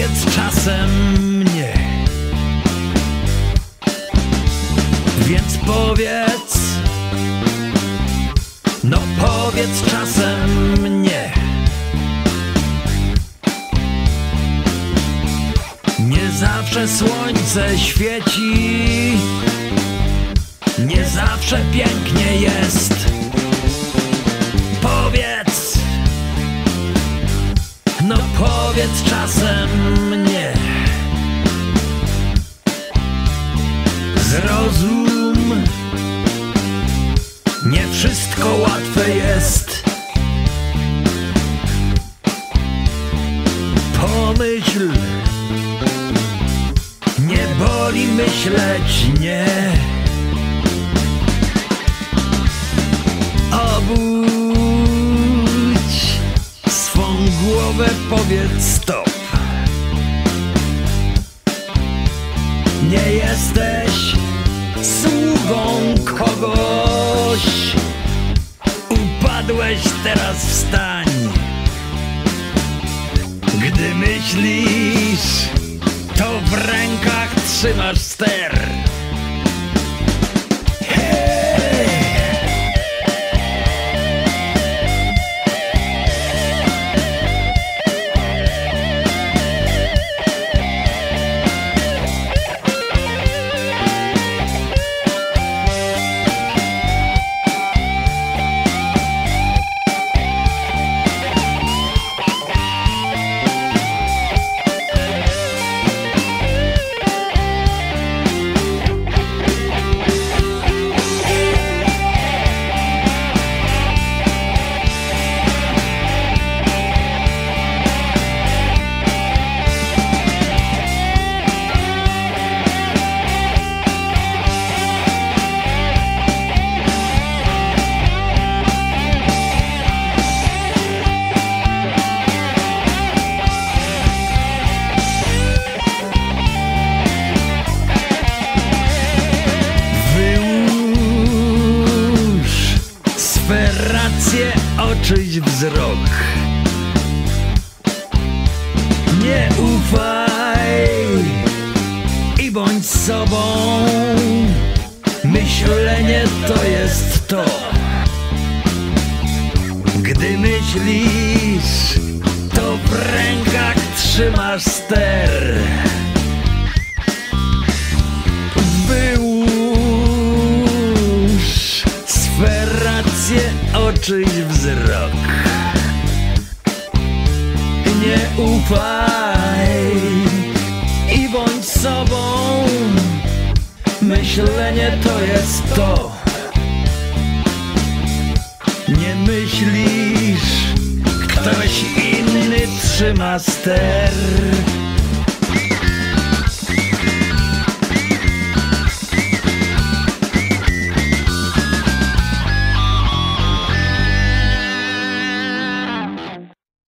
powiedz czasem nie. Więc powiedz, no powiedz czasem nie. Nie zawsze słońce świeci, nie zawsze pięknie jest. Powiedz, no powiedz czasem nie. Zrozum, nie wszystko łatwe jest. Pomyśl, nie boli myśleć, nie. Obudź swą głowę, powiedz stop. Nie jesteś sługą kogoś. Upadłeś, teraz wstań. Gdy myślisz, to w rękach trzymasz ster. Swe racje, oczyść wzrok. Nie ufaj i bądź sobą. Myślenie to jest to. Gdy myślisz, to w rękach trzymasz ster. Swe racje, oczyść wzrok. Nie ufaj i bądź sobą. Myślenie to jest to. Nie myślisz, ktoś inny trzyma ster.